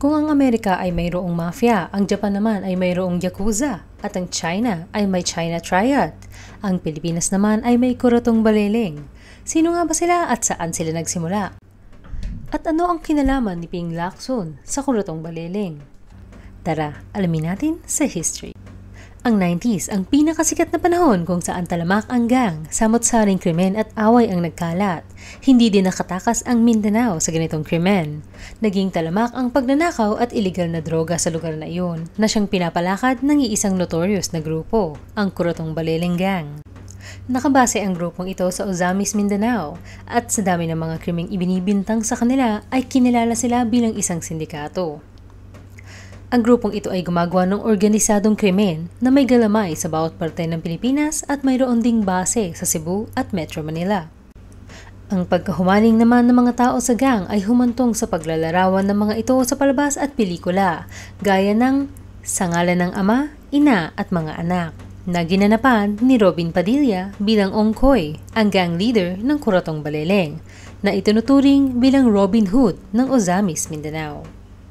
Kung ang Amerika ay mayroong mafia, ang Japan naman ay mayroong yakuza, at ang China ay may China Triad. Ang Pilipinas naman ay may Kuratong Baleleng. Sino nga ba sila at saan sila nagsimula? At ano ang kinalaman ni Ping Lacson sa Kuratong Baleleng? Tara, alamin natin sa history. Ang 90s ang pinakasikat na panahon kung saan talamak ang gang, samot-saring krimen at away ang nagkalat. Hindi din nakatakas ang Mindanao sa ganitong krimen. Naging talamak ang pagnanakaw at iligal na droga sa lugar na iyon na siyang pinapalakad ng iisang notorious na grupo, ang Kuratong Baleleng Gang. Nakabase ang grupong ito sa Ozamis, Mindanao at sa dami ng mga krimeng ibinibintang sa kanila ay kinilala sila bilang isang sindikato. Ang grupong ito ay gumagawa ng organisadong krimen na may galamay sa bawat parte ng Pilipinas at mayroon ding base sa Cebu at Metro Manila. Ang pagkahumaling naman ng mga tao sa gang ay humantong sa paglalarawan ng mga ito sa palabas at pelikula, gaya ng Sa Ngalan ng Ama, Ina at Mga Anak, na ginanapan ni Robin Padilla bilang Ongkoy, ang gang leader ng Kuratong Baleleng, na itinuturing bilang Robin Hood ng Ozamis, Mindanao.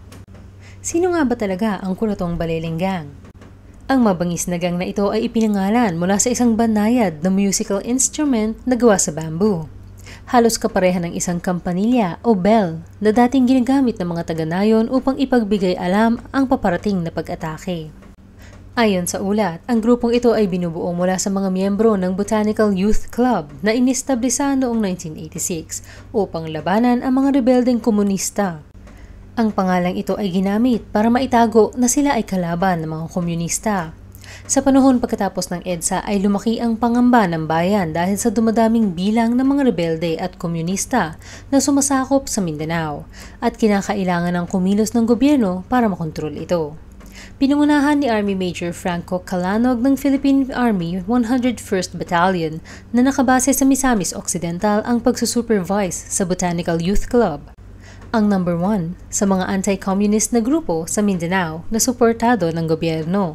Sino nga ba talaga ang Kuratong Baleleng Gang? Ang mabangis na gang na ito ay ipinangalan mula sa isang banayad na musical instrument na gawa sa bamboo. Halos kapareha ng isang kampanilya o bell na dating ginagamit ng mga taga-nayon upang ipagbigay alam ang paparating na pag-atake. Ayon sa ulat, ang grupong ito ay binubuo mula sa mga miyembro ng Botanical Youth Club na inistablisa noong 1986 upang labanan ang mga rebeldeng komunista. Ang pangalang ito ay ginamit para maitago na sila ay kalaban ng mga komunista. Sa panahon pagkatapos ng EDSA ay lumaki ang pangamba ng bayan dahil sa dumadaming bilang ng mga rebelde at komunista na sumasakop sa Mindanao at kinakailangan ng kumilos ng gobyerno para makontrol ito. Pinangunahan ni Army Major Franco Calanog ng Philippine Army 101st Battalion na nakabase sa Misamis Occidental ang pagsusupervise sa Botanical Youth Club, ang number 1 sa mga anti-communist na grupo sa Mindanao na suportado ng gobyerno.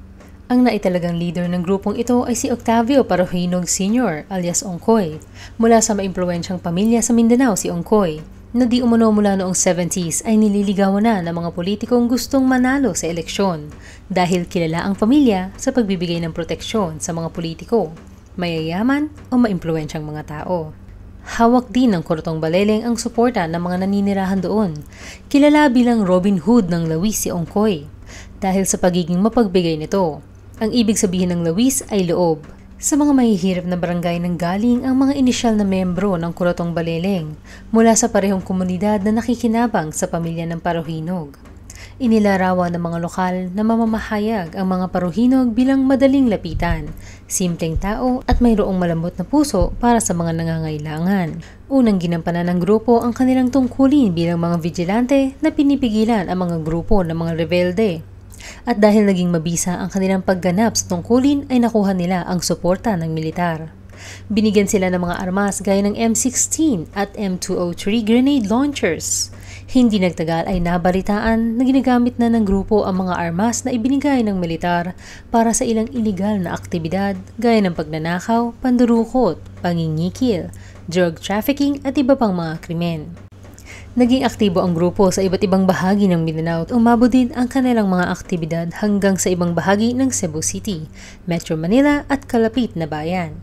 Ang naitalagang leader ng grupong ito ay si Octavio Parojinog Sr. alias Ongkoy. Mula sa maimpluwensyang pamilya sa Mindanao si Ongkoy, na di umano mula noong 70s ay nililigawan na ng mga politikong gustong manalo sa eleksyon dahil kilala ang pamilya sa pagbibigay ng proteksyon sa mga politiko, mayayaman o maimpluwensyang mga tao. Hawak din ng Kuratong Baleleng ang suporta ng mga naninirahan doon. Kilala bilang Robin Hood ng Lawis si Ongkoy dahil sa pagiging mapagbigay nito. Ang ibig sabihin ng Lawis ay loob. Sa mga mahihirap na barangay nang galing ang mga inisyal na membro ng Kuratong Baleleng mula sa parehong komunidad na nakikinabang sa pamilya ng Parojinog. Inilarawan ng mga lokal na mamamahayag ang mga Parojinog bilang madaling lapitan, simpleng tao at mayroong malambot na puso para sa mga nangangailangan. Unang ginampanan ng grupo ang kanilang tungkulin bilang mga vigilante na pinipigilan ang mga grupo ng mga rebelde. At dahil naging mabisa ang kanilang pagganap sa tungkulin ay nakuha nila ang suporta ng militar. Binigyan sila ng mga armas gaya ng M16 at M203 grenade launchers. Hindi nagtagal ay nabalitaan na ginagamit na ng grupo ang mga armas na ibinigay ng militar para sa ilang iligal na aktibidad gaya ng pagnanakaw, pandurukot, pangingikil, drug trafficking at iba pang mga krimen. Naging aktibo ang grupo sa iba't ibang bahagi ng Mindanao at umabot din ang kanilang mga aktibidad hanggang sa ibang bahagi ng Cebu City, Metro Manila at kalapit na bayan.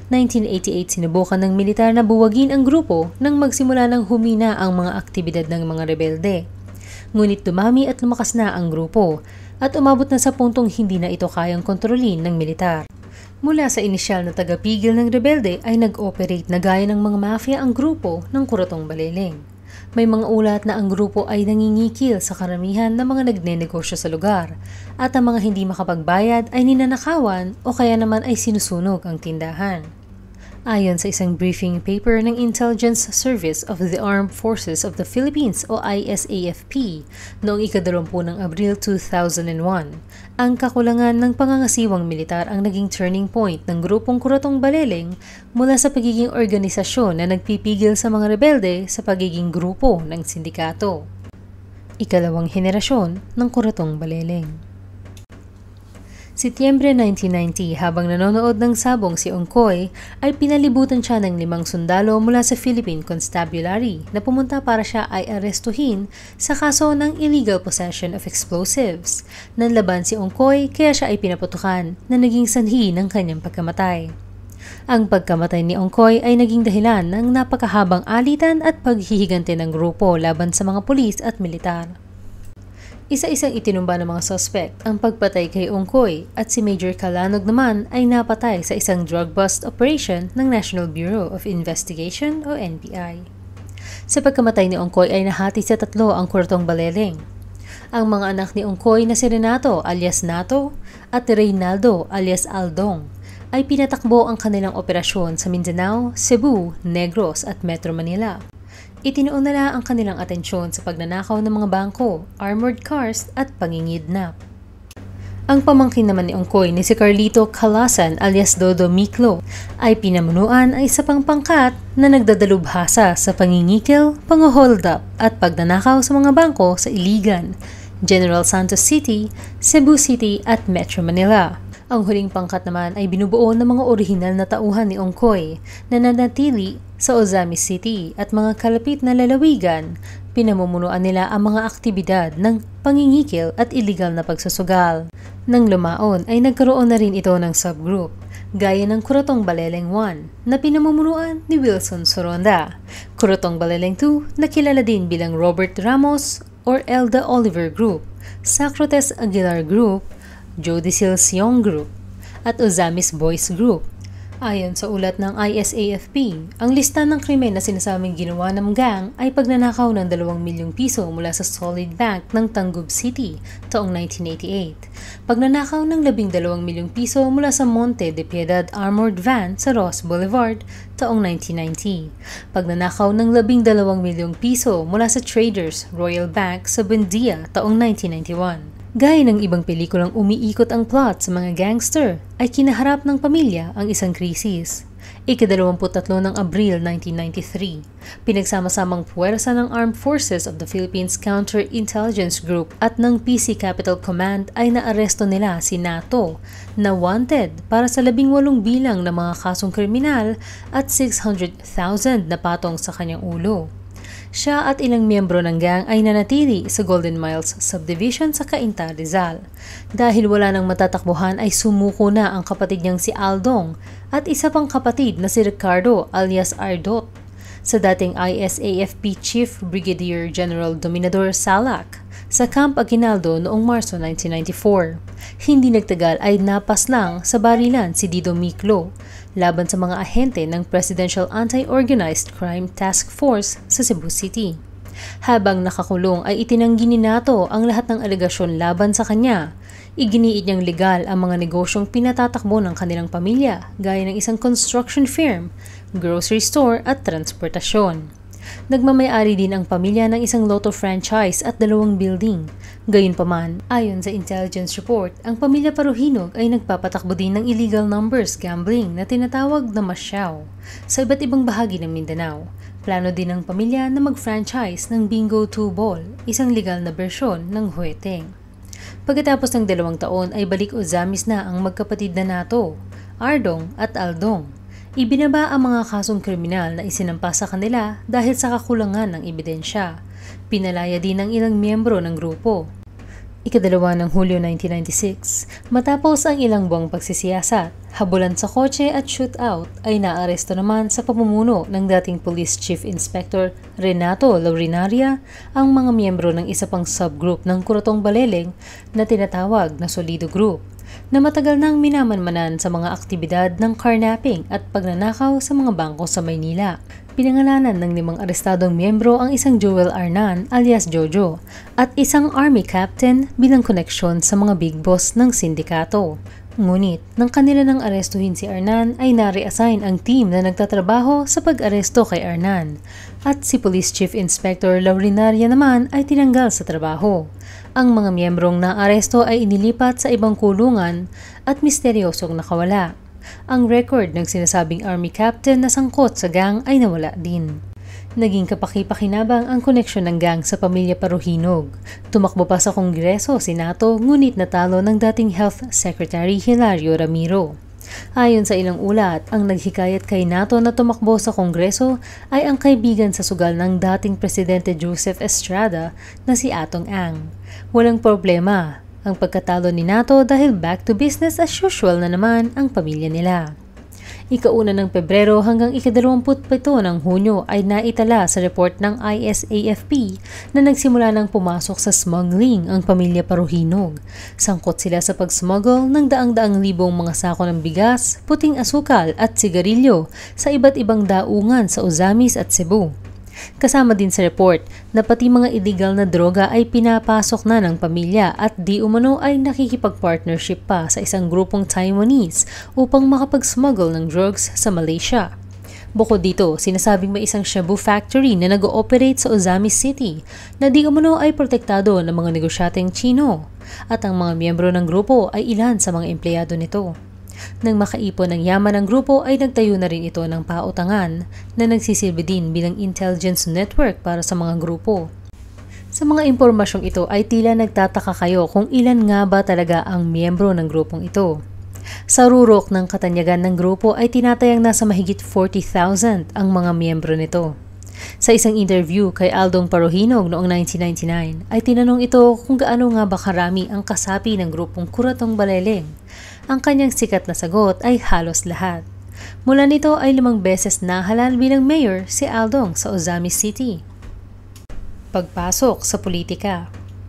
1988 sinubukan ng militar na buwagin ang grupo nang magsimula ng humina ang mga aktibidad ng mga rebelde. Ngunit dumami at lumakas na ang grupo at umabot na sa puntong hindi na ito kayang kontrolin ng militar. Mula sa inisyal na tagapigil ng rebelde ay nag-operate na gaya ng mga mafia ang grupo ng Kuratong Baleleng. May mga ulat na ang grupo ay nangingikil sa karamihan ng mga nagnenegosyo sa lugar at ang mga hindi makapagbayad ay ninanakawan o kaya naman ay sinusunog ang tindahan. Ayon sa isang briefing paper ng Intelligence Service of the Armed Forces of the Philippines o ISAFP noong ika-20 ng Abril 2001, ang kakulangan ng pangangasiwang militar ang naging turning point ng grupong Kuratong Baleleng mula sa pagiging organisasyon na nagpipigil sa mga rebelde sa pagiging grupo ng sindikato. Ikalawang henerasyon ng Kuratong Baleleng. Setyembre 1990, habang nanonood ng sabong si Ongkoy, ay pinalibutan siya ng 5 sundalo mula sa Philippine Constabulary na pumunta para siya ay arestuhin sa kaso ng illegal possession of explosives. Nanlaban si Ongkoy kaya siya ay pinaputukan na naging sanhi ng kanyang pagkamatay. Ang pagkamatay ni Ongkoy ay naging dahilan ng napakahabang alitan at paghihigante ng grupo laban sa mga pulis at militar. Isa-isang itinumba ng mga suspect ang pagpatay kay Ongkoy at si Major Calanog naman ay napatay sa isang drug bust operation ng National Bureau of Investigation o NBI. Sa pagkamatay ni Ongkoy ay nahati sa 3 ang Kuratong Baleleng. Ang mga anak ni Ongkoy na si Renato alias Nato at Reynaldo alias Aldong ay pinatakbo ang kanilang operasyon sa Mindanao, Cebu, Negros at Metro Manila. Itinuon nila ang kanilang atensyon sa pagnanakaw ng mga bangko, armored cars at pangingidnap. Ang pamangkin naman ni Ongkoy ni si Carlito Calasan alias Dodo Miklo ay pinamunuan ay isa pang pangkat na nagdadalubhasa sa pangingikil, pang-hold up at pagnanakaw sa mga bangko sa Iligan, General Santos City, Cebu City at Metro Manila. Ang huling pangkat naman ay binubuo ng mga orihinal na tauhan ni Ongkoy na nanatili sa Ozamis City at mga kalapit na lalawigan. Pinamumunuan nila ang mga aktibidad ng pangingikil at illegal na pagsusugal. Nang lumaon ay nagkaroon na rin ito ng subgroup, gaya ng Kuratong Baleleng 1 na pinamumunuan ni Wilson Soronda, Kuratong Baleleng 2 na kilala din bilang Robert Ramos or Elda Oliver Group, Socrates Aguilar Group, Jody Silsiong Group, at Ozamis Boys Group. Ayon sa ulat ng ISAFP, ang lista ng krimen na sinasabing ginawa ng gang ay pagnanakaw ng 2 milyong piso mula sa Solid Bank ng Tangub City taong 1988, pagnanakaw ng 12 milyong piso mula sa Monte de Piedad Armored Van sa Ross Boulevard taong 1990, pagnanakaw ng 12 milyong piso mula sa Traders Royal Bank sa Buendia taong 1991. Gaya ng ibang pelikulang umiikot ang plot sa mga gangster, ay kinaharap ng pamilya ang isang krisis. Ika-23 ng Abril 1993, pinagsama-samang puwersa ng Armed Forces of the Philippines Counter-Intelligence Group at ng PC Capital Command ay naaresto nila si Nato na wanted para sa 18 bilang na mga kasong kriminal at 600,000 na patong sa kanyang ulo. Siya at ilang miyembro ng gang ay nanatili sa Golden Miles Subdivision sa Cainta, Rizal. Dahil wala nang matatakbuhan ay sumuko na ang kapatid niyang si Aldong at isa pang kapatid na si Ricardo alias Ardot sa dating ISAFP Chief Brigadier General Dominador Salak sa Camp Aguinaldo noong Marso 1994. Hindi nagtagal ay napaslang sa barilan si Dido Miklo laban sa mga ahente ng Presidential Anti-Organized Crime Task Force sa Cebu City. Habang nakakulong ay itinanggi ni Nato ang lahat ng alegasyon laban sa kanya. Iginiit niyang legal ang mga negosyong pinatatakbo ng kanilang pamilya gaya ng isang construction firm, grocery store at transportasyon. Nagmamay-ari din ang pamilya ng isang lotto franchise at 2 building. Gayunpaman, ayon sa intelligence report, ang pamilya Parojinog ay nagpapatakbo din ng illegal numbers gambling na tinatawag na Mafia sa iba't ibang bahagi ng Mindanao. Plano din ng pamilya na mag-franchise ng Bingo 2 Ball, isang legal na bersyon ng huweteng. Pagkatapos ng 2 taon ay balik Ozamis na ang magkapatid na Nato, Ardong at Aldong. Ibinaba ang mga kasong kriminal na isinampa sa kanila dahil sa kakulangan ng ebidensya. Pinalaya din ang ilang miyembro ng grupo. Ika-2 ng Hulyo 1996, matapos ang ilang buwang pagsisiyasat, habulan sa kotse at shootout ay naaresto naman sa pamumuno ng dating Police Chief Inspector Renato Laurinaria ang mga miyembro ng isa pang subgroup ng Kuratong Baleleng na tinatawag na Solido Group, na matagal nang minamanmanan sa mga aktibidad ng carnapping at pagnanakaw sa mga bangko sa Maynila. Pinangalanan ng 5 arestadong miyembro ang isang Joel Arnan alias Jojo at isang army captain bilang koneksyon sa mga big boss ng sindikato. Ngunit, nang kanila nang arestuhin si Arnan ay na-reassign ang team na nagtatrabaho sa pag-aresto kay Arnan at si Police Chief Inspector Laurinaria naman ay tinanggal sa trabaho. Ang mga miyembrong naaresto ay inilipat sa ibang kulungan at misteryosong nakawala. Ang record ng sinasabing army captain na sangkot sa gang ay nawala din. Naging kapaki-pakinabang ang koneksyon ng gang sa pamilya Parojinog. Tumakbo pa sa Kongreso, Senato, ngunit natalo ng dating Health Secretary Hilario Ramiro. Ayon sa ilang ulat, ang naghikayat kay Nato na tumakbo sa Kongreso ay ang kaibigan sa sugal ng dating Presidente Joseph Estrada na si Atong Ang. Walang problema ang pagkatalo ni Nato dahil back to business as usual na naman ang pamilya nila. Ika-1 ng Pebrero hanggang ika-27 ng Hunyo ay naitala sa report ng ISAFP na nagsimula ng pumasok sa smuggling ang pamilya Parojinog. Sangkot sila sa pag-smuggle ng daang-daang libong mga sako ng bigas, puting asukal at sigarilyo sa iba't ibang daungan sa Ozamis at Cebu. Kasama din sa report na pati mga illegal na droga ay pinapasok na ng pamilya at di umano ay nakikipag-partnership pa sa isang grupong Taiwanese upang makapag-smuggle ng drugs sa Malaysia. Bukod dito, sinasabing may isang shabu factory na nag-ooperate sa Ozamis City na di umano ay protektado ng mga negosyanteng Sino at ang mga miyembro ng grupo ay ilan sa mga empleyado nito. Nang makaipon ng yaman ng grupo ay nagtayo na rin ito ng pautangan na nagsisilbi din bilang intelligence network para sa mga grupo. Sa mga impormasyong ito ay tila nagtataka kayo kung ilan nga ba talaga ang miyembro ng grupong ito. Sa rurok ng katanyagan ng grupo ay tinatayang nasa mahigit 40,000 ang mga miyembro nito. Sa isang interview kay Aldong Parojinog noong 1999 ay tinanong ito kung gaano nga ba karami ang kasapi ng grupong Kuratong Baleleng. Ang kanyang sikat na sagot ay halos lahat. Mula nito ay 5 beses nahalal bilang mayor si Aldong sa Ozamis City. Pagpasok sa politika.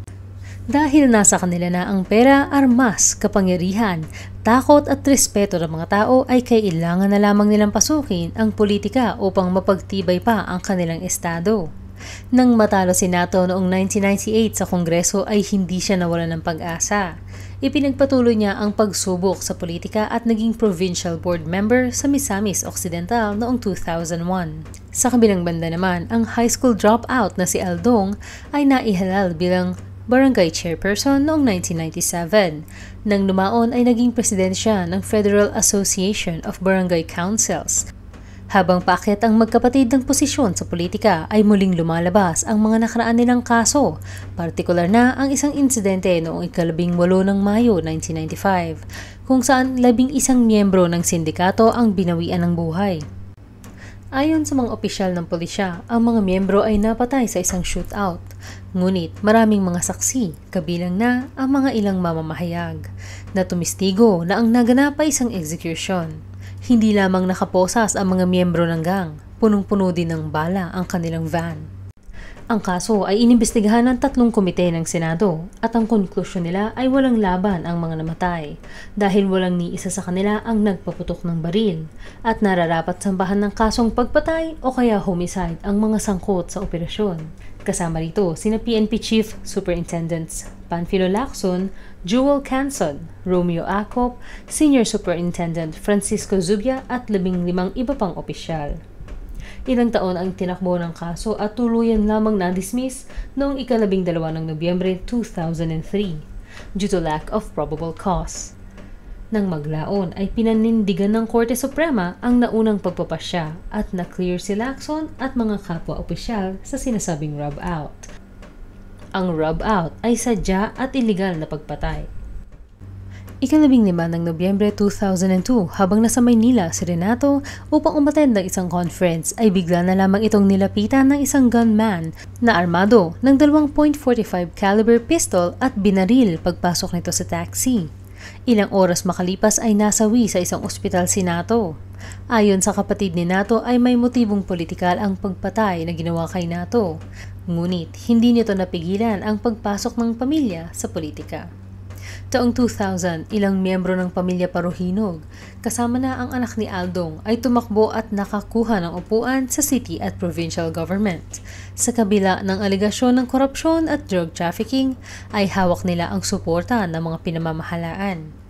Dahil nasa kanila na ang pera, armas, kapangyarihan, takot at respeto ng mga tao ay kailangan na lamang nilang pasukin ang politika upang mapagtibay pa ang kanilang estado. Nang matalo si Nato noong 1998 sa Kongreso ay hindi siya nawalan ng pag-asa. Ipinagpatuloy niya ang pagsubok sa politika at naging provincial board member sa Misamis Occidental noong 2001. Sa kabilang banda naman, ang high school dropout na si Aldong ay naihalal bilang barangay chairperson noong 1997. Nang lumaon ay naging presidente siya ng Federal Association of Barangay Councils. Habang paakyat ang magkapatid ng posisyon sa politika ay muling lumalabas ang mga nakaraan nilang kaso, partikular na ang isang insidente noong ika-18 ng Mayo 1995 kung saan 11 miyembro ng sindikato ang binawian ng buhay. Ayon sa mga opisyal ng pulisya, ang mga miyembro ay napatay sa isang shootout. Ngunit maraming mga saksi, kabilang na ang mga ilang mamamahayag, na tumistigo na ang naganap ay isang execution. Hindi lamang nakaposas ang mga miyembro ng gang, punong-puno din ng bala ang kanilang van. Ang kaso ay inimbestigahan ng 3 komite ng Senado at ang konklusyon nila ay walang laban ang mga namatay dahil walang ni isa sa kanila ang nagpaputok ng baril at nararapat sambahan ng kasong pagpatay o kaya homicide ang mga sangkot sa operasyon. Kasama rito sina PNP Chief Superintendents Panfilo Lacson, Jewel Canson, Romeo Acop, Senior Superintendent Francisco Zubia at 15 iba pang opisyal. Ilang taon ang tinakbo ng kaso at tuluyan lamang na-dismiss noong ika-12 ng Nobyembre 2003 due to lack of probable cause. Nang maglaon ay pinanindigan ng Korte Suprema ang naunang pagpapasya at na-clear si Lacson at mga kapwa-opisyal sa sinasabing rub-out. Ang rub-out ay sadya at iligal na pagpatay. Ika-15 ng Nobyembre 2002 habang nasa Maynila si Renato upang umattend ng isang conference ay bigla na lamang itong nilapitan ng isang gunman na armado ng 2.45 caliber pistol at binaril pagpasok nito sa taxi. Ilang oras makalipas ay nasawi sa isang ospital si Nato. Ayon sa kapatid ni Nato ay may motibong politikal ang pagpatay na ginawa kay Nato. Ngunit hindi nito napigilan ang pagpasok ng pamilya sa politika. Taong 2000, ilang miyembro ng pamilya Parojinog, kasama na ang anak ni Aldong, ay tumakbo at nakakuha ng upuan sa city at provincial government. Sa kabila ng aligasyon ng korupsyon at drug trafficking, ay hawak nila ang suporta ng mga pinamamahalaan.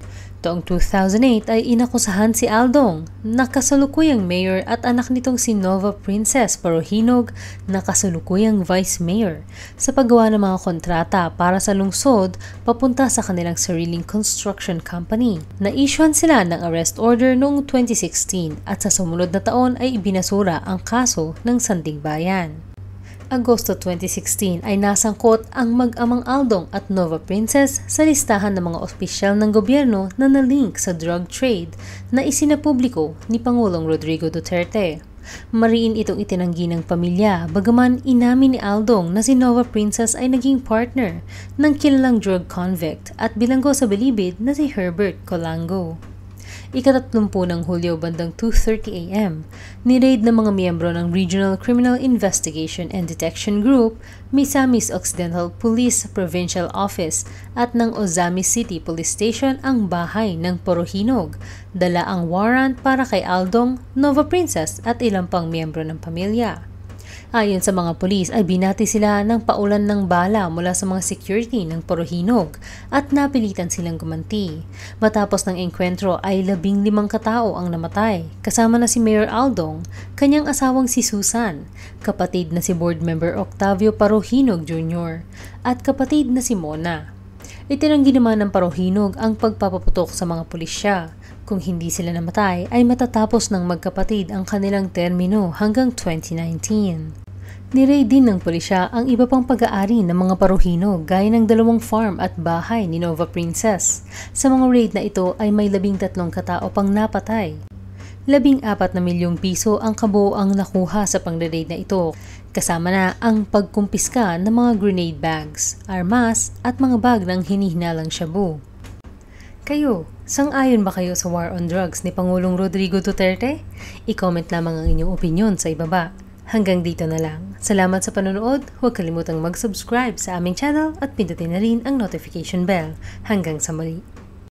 Taong 2008 ay inakusahan si Aldong, na kasalukuyang mayor at anak nitong si Nova Princess Parojinog na kasalukuyang vice mayor sa paggawa ng mga kontrata para sa lungsod papunta sa kanilang sariling construction company. Na-issuean sila ng arrest order noong 2016 at sa sumunod na taon ay ibinasura ang kaso ng Sandiganbayan. Agosto 2016 ay nasangkot ang mag-amang Aldong at Nova Princess sa listahan ng mga opisyal ng gobyerno na nalink sa drug trade na isinapubliko ni Pangulong Rodrigo Duterte. Mariin itong itinanggi ng pamilya, bagaman inamin ni Aldong na si Nova Princess ay naging partner ng kilalang drug convict at bilanggo sa bilibid na si Herbert Colango. Ika-30 ng Hulyo bandang 2:30 AM, ni-raid ng mga miyembro ng Regional Criminal Investigation and Detection Group, Misamis Occidental Police Provincial Office at ng Ozamis City Police Station ang bahay ng Parojinog. Dala ang warrant para kay Aldong, Nova Princess at ilang pang miyembro ng pamilya. Ayon sa mga pulis ay binati sila ng paulan ng bala mula sa mga security ng Parojinog at napilitan silang gumanti. Matapos ng engkwentro ay 15 katao ang namatay, kasama na si Mayor Aldong, kanyang asawang si Susan, kapatid na si board member Octavio Parojinog Jr. at kapatid na si Mona. Itinanggi naman ng Parojinog ang pagpapaputok sa mga pulisya. Kung hindi sila namatay ay matatapos ng magkapatid ang kanilang termino hanggang 2019. Ni-raid din ng pulisya ang iba pang pag-aari ng mga Parojinog gaya ng 2 farm at bahay ni Nova Princess. Sa mga raid na ito ay may 13 katao pang napatay. 14 na milyong piso ang kabuoang nakuha sa pang-raid na ito, kasama na ang pagkumpiska ng mga grenade bags, armas at mga bag ng hinihinalang shabu. Kayo, sang-ayon ba kayo sa war on drugs ni Pangulong Rodrigo Duterte? I-comment lamang ang inyong opinyon sa ibaba. Hanggang dito na lang. Salamat sa panonood, huwag kalimutang mag-subscribe sa aming channel at pindutin na rin ang notification bell. Hanggang sa muli.